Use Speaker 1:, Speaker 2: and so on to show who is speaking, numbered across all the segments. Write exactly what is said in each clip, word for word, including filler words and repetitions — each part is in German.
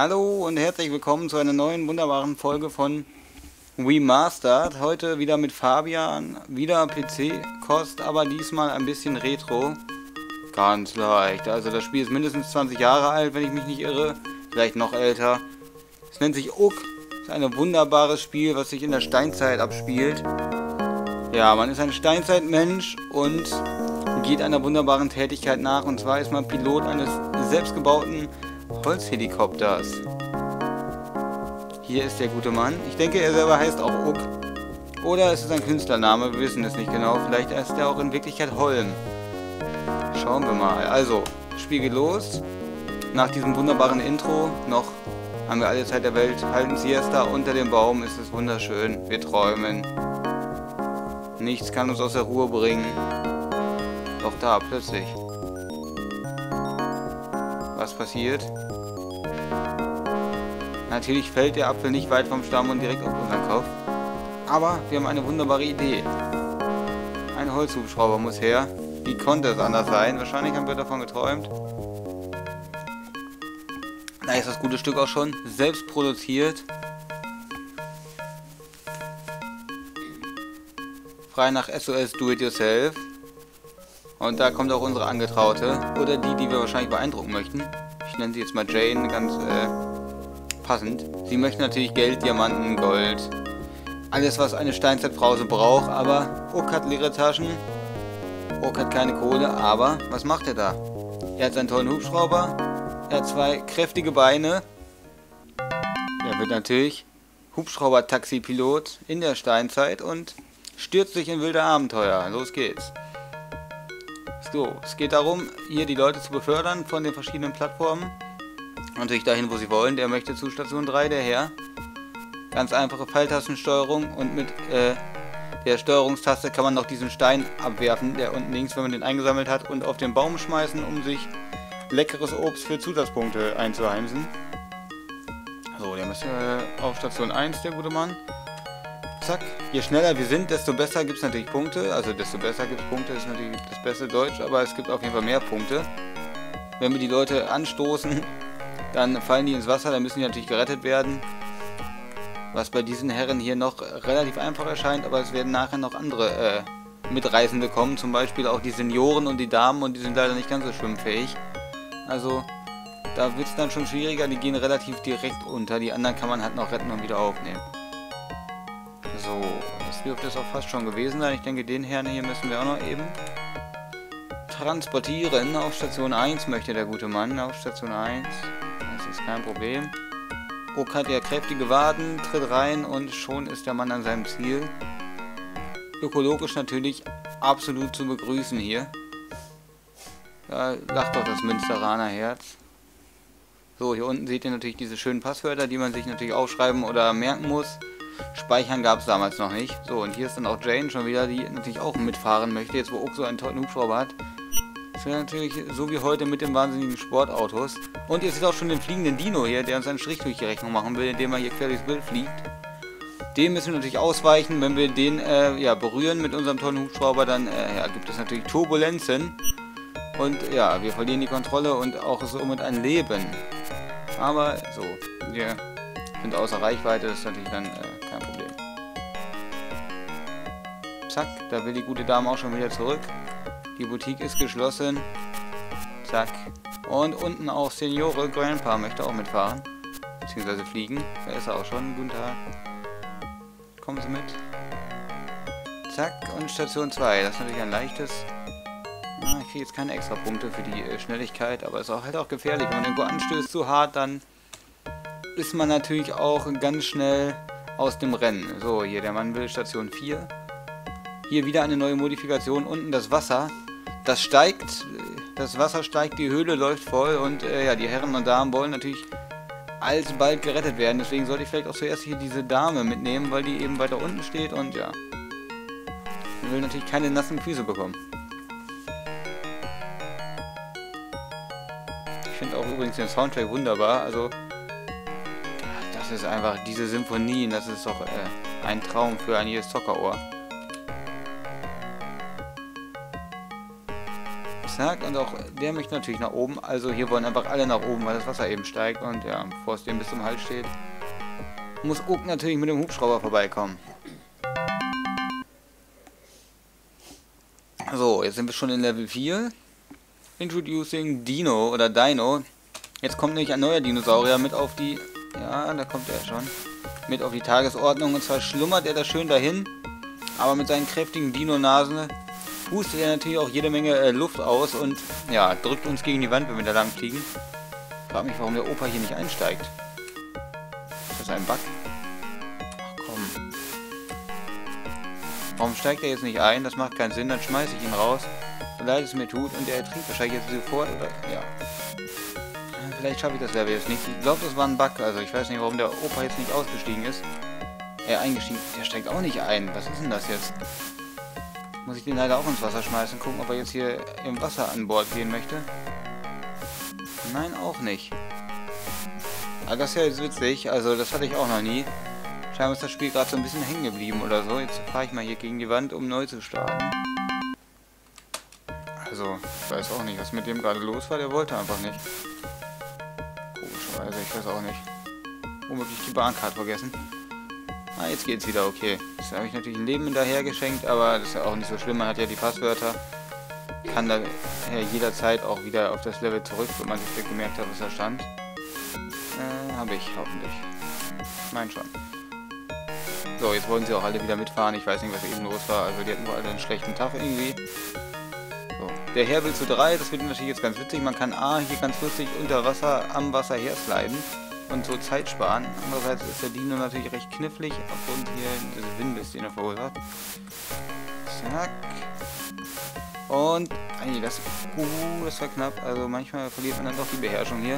Speaker 1: Hallo und herzlich willkommen zu einer neuen wunderbaren Folge von Remastered. Heute wieder mit Fabian, wieder P C-Kost, aber diesmal ein bisschen Retro. Ganz leicht, also das Spiel ist mindestens zwanzig Jahre alt, wenn ich mich nicht irre, vielleicht noch älter. Es nennt sich Ook, ist ein wunderbares Spiel, was sich in der Steinzeit abspielt. Ja, man ist ein Steinzeitmensch und geht einer wunderbaren Tätigkeit nach, und zwar ist man Pilot eines selbstgebauten Holzhelikopters. Hier ist der gute Mann. Ich denke, er selber heißt auch Ook. Oder es ist ein Künstlername, wir wissen es nicht genau. Vielleicht ist er auch in Wirklichkeit Holm. Schauen wir mal. Also, Spiel geht los. Nach diesem wunderbaren Intro noch haben wir alle Zeit der Welt. Halten Siesta, unter dem Baum ist es wunderschön. Wir träumen. Nichts kann uns aus der Ruhe bringen. Doch da, plötzlich. Was passiert? Natürlich fällt der Apfel nicht weit vom Stamm und direkt auf unseren Kopf. Aber wir haben eine wunderbare Idee. Ein Holzhubschrauber muss her. Wie konnte es anders sein? Wahrscheinlich haben wir davon geträumt. Da ist das gute Stück auch schon selbst produziert. Frei nach S O S Do It Yourself. Und da kommt auch unsere Angetraute. Oder die, die wir wahrscheinlich beeindrucken möchten. Ich nenne sie jetzt mal Jane, ganz äh, passend. Sie möchte natürlich Geld, Diamanten, Gold. Alles, was eine Steinzeitfrau so braucht. Aber Ook hat leere Taschen. Ook hat keine Kohle. Aber was macht er da? Er hat seinen tollen Hubschrauber. Er hat zwei kräftige Beine. Er wird natürlich Hubschrauber-Taxi-Pilot in der Steinzeit und stürzt sich in wilde Abenteuer. Los geht's. So, es geht darum, hier die Leute zu befördern von den verschiedenen Plattformen. Natürlich dahin, wo sie wollen. Der möchte zu Station drei, der Herr. Ganz einfache Pfeiltastensteuerung und mit äh, der Steuerungstaste kann man noch diesen Stein abwerfen, der unten links, wenn man den eingesammelt hat, und auf den Baum schmeißen, um sich leckeres Obst für Zusatzpunkte einzuheimsen. So, der müsste äh, auf Station eins, der gute Mann. Zack. Je schneller wir sind, desto besser gibt es natürlich Punkte. Also desto besser gibt es Punkte, ist natürlich das beste Deutsch, aber es gibt auf jeden Fall mehr Punkte. Wenn wir die Leute anstoßen, dann fallen die ins Wasser, dann müssen die natürlich gerettet werden. Was bei diesen Herren hier noch relativ einfach erscheint, aber es werden nachher noch andere äh, Mitreisende kommen. Zum Beispiel auch die Senioren und die Damen, und die sind leider nicht ganz so schwimmfähig. Also da wird es dann schon schwieriger, die gehen relativ direkt unter. Die anderen kann man halt noch retten und wieder aufnehmen. So, das dürfte es auch fast schon gewesen sein. Ich denke, den Herrn hier müssen wir auch noch eben transportieren. Auf Station eins möchte der gute Mann. Auf Station eins. Das ist kein Problem. Ook hat ja kräftige Waden, tritt rein und schon ist der Mann an seinem Ziel. Ökologisch natürlich absolut zu begrüßen hier. Da lacht doch das Münsteraner Herz. So, hier unten seht ihr natürlich diese schönen Passwörter, die man sich natürlich aufschreiben oder merken muss. Speichern gab es damals noch nicht. So, und hier ist dann auch Jane schon wieder, die natürlich auch mitfahren möchte, jetzt wo Ook so einen tollen Hubschrauber hat. Das wäre natürlich so wie heute mit den wahnsinnigen Sportautos. Und ihr seht auch schon den fliegenden Dino hier, der uns einen Strich durch die Rechnung machen will, indem er hier quer durchs Bild fliegt. Dem müssen wir natürlich ausweichen. Wenn wir den äh, ja, berühren mit unserem tollen Hubschrauber, dann äh, ja, gibt es natürlich Turbulenzen. Und ja, wir verlieren die Kontrolle und auch somit ein Leben. Aber so, wir sind außer Reichweite, das ist natürlich dann äh, kein Problem. Zack, da will die gute Dame auch schon wieder zurück. Die Boutique ist geschlossen. Zack. Und unten auch Seniore, Grandpa möchte auch mitfahren. Beziehungsweise fliegen. Da ist er auch schon. Guten Tag. Kommen Sie mit. Zack. Und Station zwei. Das ist natürlich ein leichtes. Ah, ich kriege jetzt keine extra Punkte für die äh, Schnelligkeit. Aber ist auch halt auch gefährlich. Wenn man irgendwo anstößt zu hart, dann ist man natürlich auch ganz schnell aus dem Rennen. So, hier der Mann will Station vier. Hier wieder eine neue Modifikation. Unten das Wasser. Das steigt. Das Wasser steigt, die Höhle läuft voll. Und äh, ja, die Herren und Damen wollen natürlich alsbald gerettet werden. Deswegen sollte ich vielleicht auch zuerst hier diese Dame mitnehmen, weil die eben weiter unten steht. Und ja, man will natürlich keine nassen Füße bekommen. Ich finde auch übrigens den Soundtrack wunderbar. Also das ist einfach, diese Symphonien, das ist doch äh, ein Traum für ein jedes Zockerohr. Zack, und auch der möchte natürlich nach oben. Also hier wollen einfach alle nach oben, weil das Wasser eben steigt. Und ja, bevor es dem bis zum Hals steht, muss Ook natürlich mit dem Hubschrauber vorbeikommen. So, jetzt sind wir schon in Level vier. Introducing Dino oder Dino. Jetzt kommt nämlich ein neuer Dinosaurier mit auf die... Ja, da kommt er schon. Mit auf die Tagesordnung. Und zwar schlummert er da schön dahin. Aber mit seinen kräftigen Dino-Nasen pustet er natürlich auch jede Menge äh, Luft aus. Und ja, drückt uns gegen die Wand, wenn wir da lang fliegen. Ich frage mich, warum der Opa hier nicht einsteigt. Ist das ein Bug? Ach komm. Warum steigt er jetzt nicht ein? Das macht keinen Sinn. Dann schmeiße ich ihn raus. So leid es mir tut. Und er ertrinkt wahrscheinlich jetzt sofort. Oder? Ja. Vielleicht schaffe ich das Level jetzt nicht. Ich glaube, das war ein Bug. Also ich weiß nicht, warum der Opa jetzt nicht ausgestiegen ist. Er eingestiegen. Der steigt auch nicht ein. Was ist denn das jetzt? Muss ich den leider auch ins Wasser schmeißen. Gucken, ob er jetzt hier im Wasser an Bord gehen möchte. Nein, auch nicht. Aber das ist ja jetzt witzig. Also das hatte ich auch noch nie. Scheinbar ist das Spiel gerade so ein bisschen hängen geblieben oder so. Jetzt fahre ich mal hier gegen die Wand, um neu zu starten. Also, ich weiß auch nicht, was mit dem gerade los war. Der wollte einfach nicht. Komischerweise, ich weiß auch nicht. Womöglich die Bahncard vergessen. Ah, jetzt geht's wieder, okay. Jetzt habe ich natürlich ein Leben hinterher geschenkt, aber das ist ja auch nicht so schlimm. Man hat ja die Passwörter. Kann da jederzeit auch wieder auf das Level zurück, wenn man sich gemerkt hat, was da stand. Äh, habe ich, hoffentlich. Ich meine schon. So, jetzt wollen sie auch alle wieder mitfahren. Ich weiß nicht, was eben los war. Also die hatten wohl alle einen schlechten Tag irgendwie. So. Der Herr will zu drei. Das wird natürlich jetzt ganz witzig. Man kann A, hier ganz lustig unter Wasser, am Wasser hersliden und so Zeit sparen. Andererseits ist der Dino natürlich recht knifflig aufgrund hier des Windes, den er verursacht. Zack. Und, ey, das, uh, das war knapp. Also manchmal verliert man dann doch die Beherrschung hier.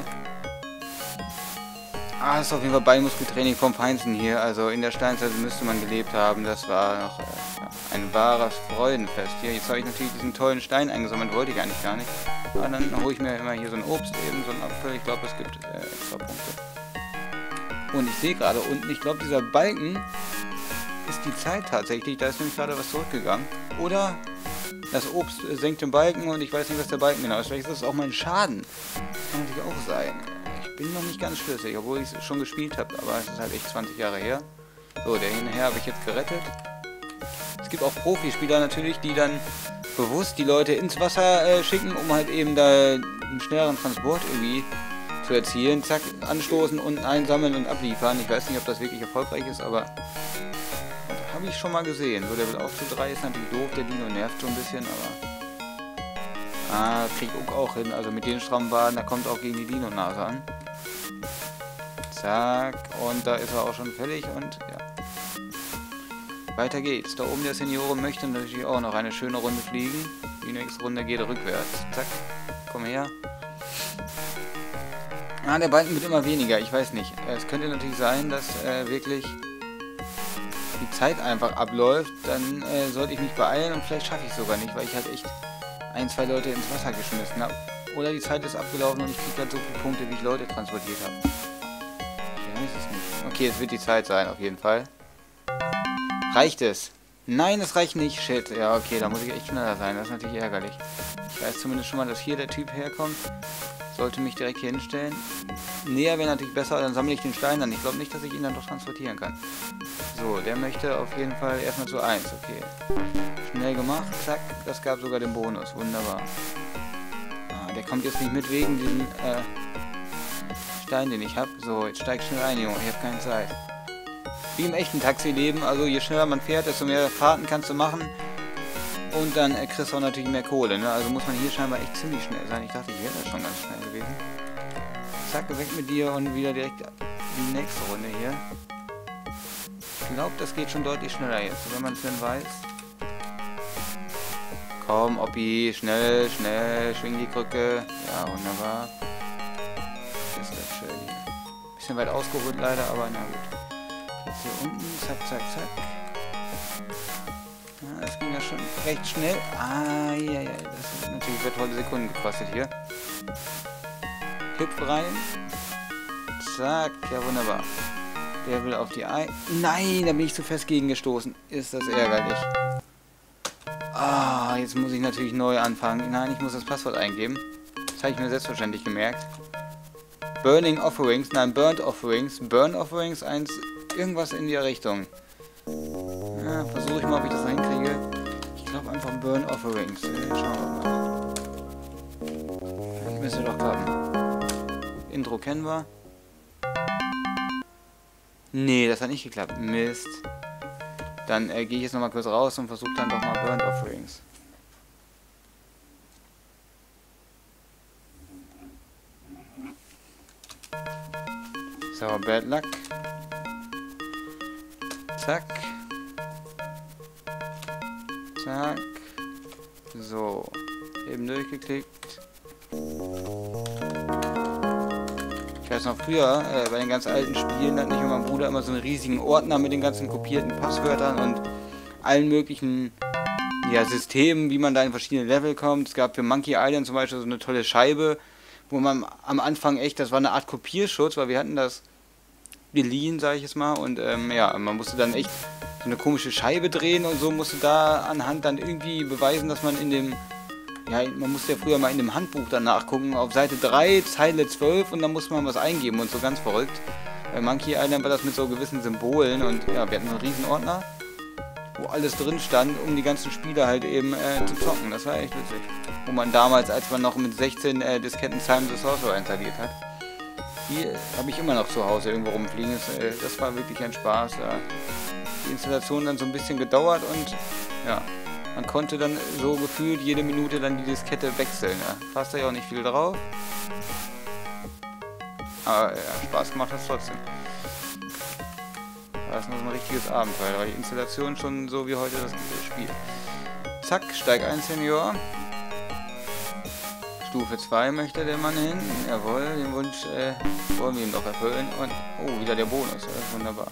Speaker 1: Ah, das ist auf jeden Fall Beinmuskeltraining vom Feinsten hier. Also in der Steinzeit müsste man gelebt haben. Das war noch äh, ein wahres Freudenfest hier. Jetzt habe ich natürlich diesen tollen Stein eingesammelt. Wollte ich eigentlich gar nicht. Aber dann hole ich mir immer hier so ein Obst, eben so ein Apfel. Ich glaube, es gibt äh, extra Punkte. Und ich sehe gerade unten, ich glaube, dieser Balken ist die Zeit tatsächlich. Da ist nämlich gerade was zurückgegangen. Oder das Obst äh, senkt den Balken und ich weiß nicht, was der Balken genau ist. Vielleicht ist das auch mein Schaden. Kann natürlich auch sein. Ich bin noch nicht ganz schlüssig, obwohl ich es schon gespielt habe, aber es ist halt echt zwanzig Jahre her. So, der hinterher habe ich jetzt gerettet. Es gibt auch Profispieler natürlich, die dann bewusst die Leute ins Wasser äh, schicken, um halt eben da einen schnelleren Transport irgendwie zu erzielen. Zack, anstoßen, unten einsammeln und abliefern. Ich weiß nicht, ob das wirklich erfolgreich ist, aber das habe ich schon mal gesehen. So, der will auch zu drei, ist natürlich doof, der Dino nervt so ein bisschen, aber... Ah, kriegt Ook auch hin, also mit den strammen Waden, da kommt auch gegen die Dino-Nase an. Zack, und da ist er auch schon fertig und ja. Weiter geht's. Da oben der Seniore möchte natürlich auch noch eine schöne Runde fliegen. Die nächste Runde geht rückwärts. Zack, komm her. Ah, der Balken wird immer weniger, ich weiß nicht. Es könnte natürlich sein, dass äh, wirklich die Zeit einfach abläuft. Dann äh, sollte ich mich beeilen und vielleicht schaffe ich es sogar nicht, weil ich halt echt ein, zwei Leute ins Wasser geschmissen habe. Oder die Zeit ist abgelaufen und ich kriege halt so viele Punkte, wie ich Leute transportiert habe. Ich weiß es nicht. Okay, es wird die Zeit sein, auf jeden Fall. Reicht es? Nein, es reicht nicht. Shit. Ja, okay, da muss ich echt schneller sein. Das ist natürlich ärgerlich. Ich weiß zumindest schon mal, dass hier der Typ herkommt. Sollte mich direkt hier hinstellen. Näher wäre natürlich besser, dann sammle ich den Stein dann. Ich glaube nicht, dass ich ihn dann doch transportieren kann. So, der möchte auf jeden Fall erstmal zu eins. Okay. Schnell gemacht. Zack. Das gab sogar den Bonus. Wunderbar. Ah, der kommt jetzt nicht mit wegen diesem äh, Stein, den ich habe. So, jetzt steig schnell ein, Junge. Ich habe keine Zeit. Wie im echten Taxileben. Also je schneller man fährt, desto mehr Fahrten kannst du machen. Und dann äh, kriegst du auch natürlich mehr Kohle. Ne? Also muss man hier scheinbar echt ziemlich schnell sein. Ich dachte, ich wäre da schon ganz schnell gewesen. Zack, weg mit dir und wieder direkt die nächste Runde hier. Ich glaube, das geht schon deutlich schneller jetzt, wenn man es denn weiß. Komm, Oppi, schnell, schnell, schwing die Krücke. Ja, wunderbar. Ist das schön hier. Bisschen weit ausgeholt leider, aber na gut. Jetzt hier unten, zack, zack, zack. Ja, das ging ja schon recht schnell. Ah, ja, ja, das hat natürlich sehr tolle Sekunden gekostet hier. Hüpf rein. Zack, ja wunderbar. Der will auf die Ei. Nein, da bin ich zu fest gegengestoßen. Ist das ärgerlich. Ah, jetzt muss ich natürlich neu anfangen. Nein, ich muss das Passwort eingeben. Das habe ich mir selbstverständlich gemerkt. Burning Offerings, nein, Burnt Offerings. Burn Offerings eins, irgendwas in die Richtung. Ja, versuche ich mal, ob ich das da hinkriege. Ich glaube einfach Burn Offerings. Äh, schauen wir mal. Das müsste doch klappen. Intro kennen wir. Nee, das hat nicht geklappt. Mist. Dann äh, gehe ich jetzt nochmal kurz raus und versuche dann doch mal Burnt Offerings. So, Bad Luck. Zack. Zack. So. Eben durchgeklickt. Ich weiß noch früher, äh, bei den ganz alten Spielen hatte ich und mein Bruder immer so einen riesigen Ordner mit den ganzen kopierten Passwörtern und allen möglichen ja, Systemen, wie man da in verschiedene Level kommt. Es gab für Monkey Island zum Beispiel so eine tolle Scheibe, wo man am Anfang echt, das war eine Art Kopierschutz, weil wir hatten das geliehen, sage ich jetzt mal, und ähm, ja, man musste dann echt so eine komische Scheibe drehen und so, musste da anhand dann irgendwie beweisen, dass man in dem, ja, man musste ja früher mal in dem Handbuch dann nachgucken, auf Seite drei, Zeile zwölf und dann musste man was eingeben und so, ganz verrückt. Bei Monkey Island war das mit so gewissen Symbolen und ja, wir hatten einen riesen Ordner, wo alles drin stand, um die ganzen Spiele halt eben äh, zu zocken. Das war echt witzig. Wo man damals, als man noch mit sechzehn äh, Disketten Simon the Sorcerer installiert hat. Die habe ich immer noch zu Hause irgendwo rumfliegen. Das, äh, das war wirklich ein Spaß. Ja. Die Installation dann so ein bisschen gedauert und ja, man konnte dann so gefühlt jede Minute dann die Diskette wechseln. Ja. Passt da ja auch nicht viel drauf. Aber ja, Spaß gemacht hat es trotzdem. Das ist noch so ein richtiges Abenteuer, weil die Installation schon so wie heute das Spiel. Zack, Steig ein, Senior. Stufe zwei möchte der Mann hin. Jawohl, den Wunsch äh, wollen wir ihm doch erfüllen. Und, oh, wieder der Bonus. Das ist wunderbar.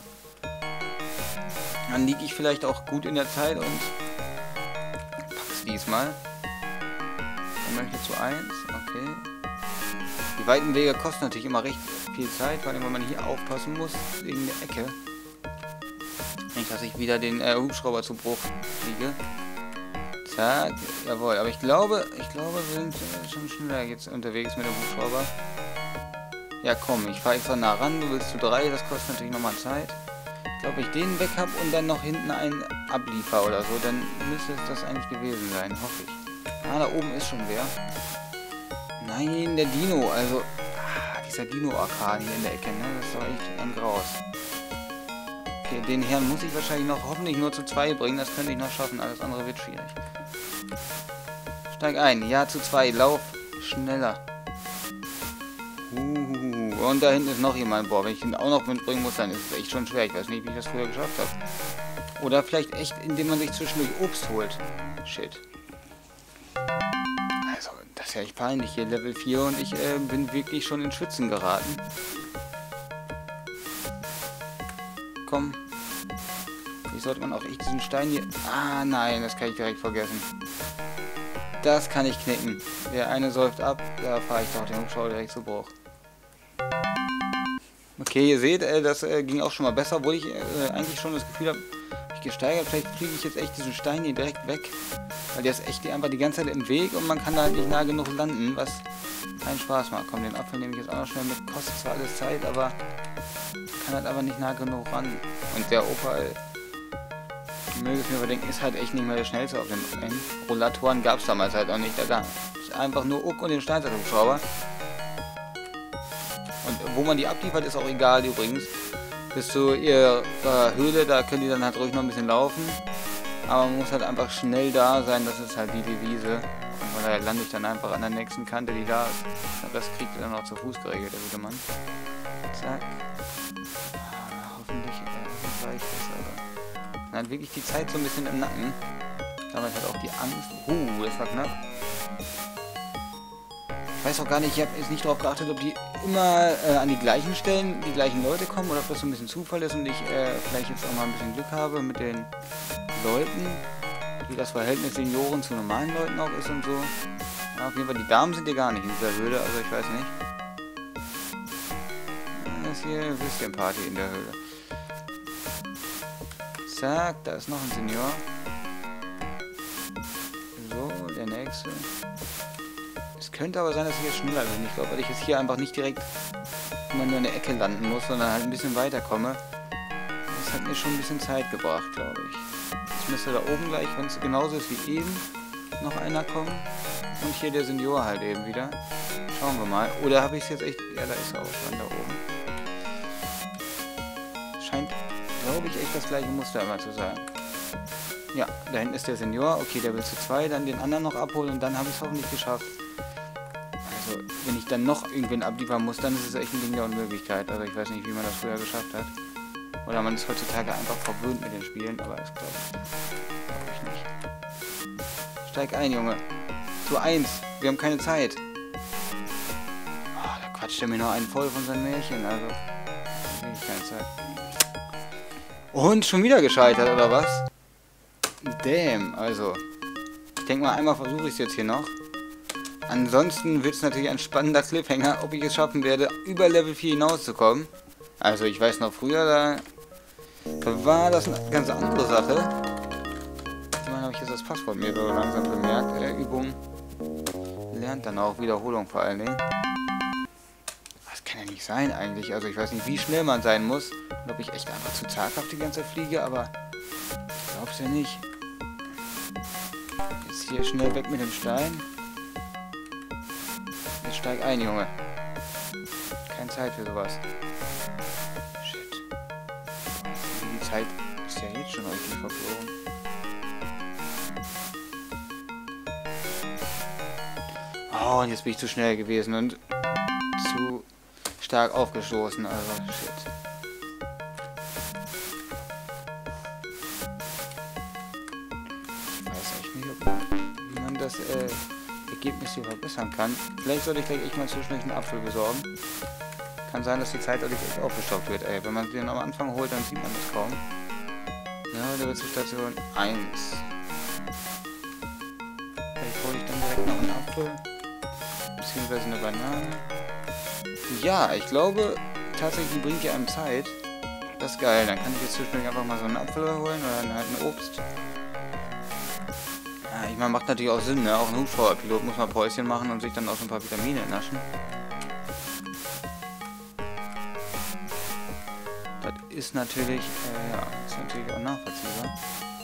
Speaker 1: Dann liege ich vielleicht auch gut in der Zeit und pack's diesmal. Dann möchte zu eins. Okay. Die weiten Wege kosten natürlich immer recht viel Zeit, vor allem wenn man hier aufpassen muss, wegen der Ecke. Nicht, dass ich wieder den äh, Hubschrauber zu Bruch kriege. Zack, jawohl, aber ich glaube, ich glaube, wir sind äh, schon schneller jetzt unterwegs mit dem Hubschrauber. Ja komm, ich fahre extra nah ran, du willst zu drei, das kostet natürlich nochmal Zeit. Ich glaube, ich den weg habe und dann noch hinten einen abliefer oder so, dann müsste es das eigentlich gewesen sein, hoffe ich. Ah, da oben ist schon wer. Nein, der Dino, also, ah, dieser Dino-Orkan hier in der Ecke, ne, das ist doch echt ein Graus. Okay, den Herrn muss ich wahrscheinlich noch hoffentlich nur zu zwei bringen, das könnte ich noch schaffen, alles andere wird schwierig. Steig ein, ja zu zwei, lauf schneller. Uh, und da hinten ist noch jemand, boah, wenn ich ihn auch noch mitbringen muss, dann ist es echt schon schwer, ich weiß nicht, wie ich das früher geschafft habe. Oder vielleicht echt, indem man sich zwischendurch Obst holt. Shit. Also, das ist ja echt peinlich hier, Level vier und ich äh, bin wirklich schon in Schwitzen geraten. Komm. Wie sollte man auch echt diesen Stein hier... Ah, nein, das kann ich direkt vergessen. Das kann ich knicken. Der eine säuft ab, da fahre ich doch den Hubschrauber direkt zu Bruch. Okay, ihr seht, äh, das äh, ging auch schon mal besser, obwohl ich äh, eigentlich schon das Gefühl habe, ich gesteigert, vielleicht kriege ich jetzt echt diesen Stein hier direkt weg. Weil der ist echt einfach die ganze Zeit im Weg und man kann da halt nicht nah genug landen, was keinen Spaß macht. Komm, den Apfel nehme ich jetzt auch noch schnell mit, kostet zwar alles Zeit, aber kann halt aber nicht nah genug ran. Und der Opal, möge es mir überdenken, ist halt echt nicht mehr der schnellste auf den Rennen. Rollatoren gab es damals halt auch nicht. Da gab es einfach nur Uck und den Steinzeithubschrauber. Und wo man die abliefert, ist auch egal übrigens. Bis zu ihrer Höhle, da können die dann halt ruhig noch ein bisschen laufen. Aber man muss halt einfach schnell da sein, das ist halt die Devise. Und von daher lande ich dann einfach an der nächsten Kante, die da ist. Das kriegt er dann auch zu Fuß geregelt, der gute Mann. Zack. Ah, hoffentlich äh, reicht das aber. Man hat wirklich die Zeit so ein bisschen im Nacken. Damals hat auch die Angst. Uh, das war knapp. Ich weiß auch gar nicht, ich habe jetzt nicht darauf geachtet, ob die immer äh, an die gleichen Stellen die gleichen Leute kommen oder ob das so ein bisschen Zufall ist und ich äh, vielleicht jetzt auch mal ein bisschen Glück habe mit den Leuten, wie das Verhältnis Senioren zu normalen Leuten auch ist und so. Ja, auf jeden Fall, die Damen sind hier gar nicht in dieser Höhle, also ich weiß nicht. Das ist hier eine Würstchenparty in der Höhle. Zack, da ist noch ein Senior. Wechsel. Es könnte aber sein, dass ich jetzt schneller bin. Ich glaube, weil ich jetzt hier einfach nicht direkt immer nur in der Ecke landen muss, sondern halt ein bisschen weiterkomme. Das hat mir schon ein bisschen Zeit gebracht, glaube ich. Jetzt müsste da oben gleich, wenn es genauso ist wie eben, noch einer kommen. Und hier der Senior halt eben wieder. Schauen wir mal. Oder habe ich es jetzt echt... Ja, da ist er auch schon, da oben. Scheint, glaube ich, echt das gleiche Muster immer zu sein. Ja, da hinten ist der Senior. Okay, der will zu zwei, dann den anderen noch abholen und dann habe ich es hoffentlich geschafft. Also, wenn ich dann noch irgendwen abliefern muss, dann ist es echt ein Ding der Unmöglichkeit. Also, ich weiß nicht, wie man das früher geschafft hat. Oder man ist heutzutage einfach verwöhnt mit den Spielen, aber das glaube glaub ich nicht. Steig ein, Junge. Zu eins. Wir haben keine Zeit. Oh, da quatscht er mir noch einen voll von seinen Märchen, also. Da habe ich keine Zeit. Und schon wieder gescheitert, oder was? Damn, also. Ich denke mal, einmal versuche ich es jetzt hier noch. Ansonsten wird es natürlich ein spannender Cliffhanger, ob ich es schaffen werde, über Level vier hinauszukommen. Also, ich weiß noch früher, da, da war das eine ganz andere Sache. Immerhin habe ich jetzt das Passwort mir so langsam bemerkt. Äh, Übung lernt dann auch, Wiederholung vor allen Dingen. Das kann ja nicht sein eigentlich. Also, ich weiß nicht, wie schnell man sein muss. Und ob ich echt einfach zu zaghaft die ganze Zeit fliege, aber ich glaube es ja nicht. Jetzt hier schnell weg mit dem Stein. Jetzt steig ein, Junge. Keine Zeit für sowas. Shit. Die Zeit ist ja jetzt schon richtig verflogen. Oh, und jetzt bin ich zu schnell gewesen und zu stark aufgestoßen. Also, shit. Ich weiß echt nicht, ob wie man das äh, Ergebnis hier verbessern kann. Vielleicht sollte ich gleich echt mal zwischendurch einen Apfel besorgen. Kann sein, dass die Zeit dadurch echt aufgestockt wird. Ey, wenn man den am Anfang holt, dann sieht man das kaum. Ja, da wird zur Station eins. Vielleicht hole ich dann direkt noch einen Apfel. Beziehungsweise eine Banane. Ja, ich glaube, tatsächlich die bringt ja einem Zeit. Das ist geil. Dann kann ich jetzt zwischendurch einfach mal so einen Apfel holen oder halt ein Obst. Ja, ich meine, macht natürlich auch Sinn, ne? Auch ein Hubschrauberpilot muss mal Päuschen machen und sich dann auch so ein paar Vitamine naschen. Das ist natürlich, äh, ja, ist natürlich auch nachvollziehbar.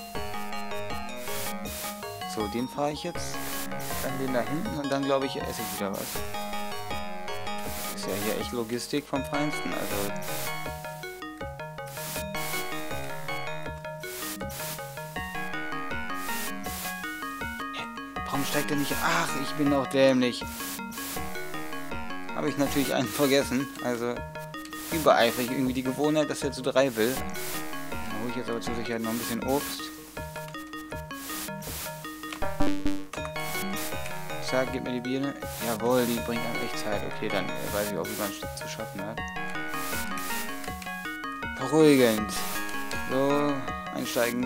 Speaker 1: So, den fahre ich jetzt. Dann den da hinten und dann, glaube ich, esse ich wieder was. Ist ja hier echt Logistik vom Feinsten, also. Warum steigt er nicht? Ach, ich bin auch dämlich. Habe ich natürlich einen vergessen. Also übereifrig irgendwie die Gewohnheit, dass er zu drei will. Dann hole ich jetzt aber zur Sicherheit noch ein bisschen Obst. Zack, gib mir die Birne. Jawohl, die bringt einem echt Zeit. Okay, dann äh, weiß ich auch, wie man es zu schaffen hat. Beruhigend. So, einsteigen.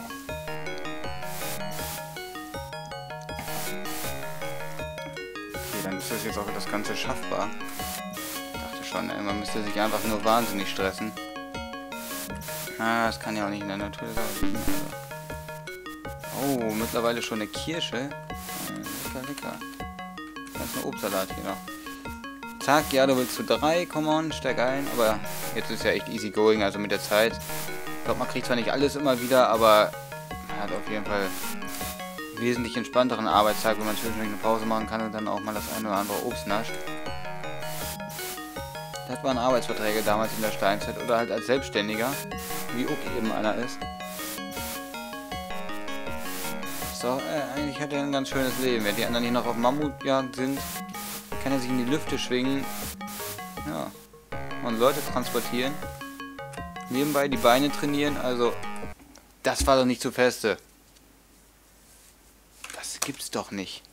Speaker 1: Okay, dann ist das jetzt auch das Ganze schaffbar. Ich dachte schon, ey, man müsste sich einfach nur wahnsinnig stressen. Ah, das kann ja auch nicht in der Natur sein. Oh, mittlerweile schon eine Kirsche. Lecker, lecker. Ganz ein Obstsalat hier noch. Zack, ja, du willst zu drei, come on, steig ein. Aber jetzt ist ja echt easy going, also mit der Zeit. Ich glaube, man kriegt zwar nicht alles immer wieder, aber man hat auf jeden Fall einen wesentlich entspannteren Arbeitstag, wenn man zwischendurch eine Pause machen kann und dann auch mal das eine oder andere Obst nascht. Das waren Arbeitsverträge damals in der Steinzeit oder halt als Selbstständiger, wie Uck eben einer ist. So, äh, eigentlich hat er ein ganz schönes Leben. Wenn die anderen hier noch auf Mammutjagd sind, kann er sich in die Lüfte schwingen. Ja. Und Leute transportieren. Nebenbei die Beine trainieren. Also, das war doch nicht zu feste. Das gibt's doch nicht.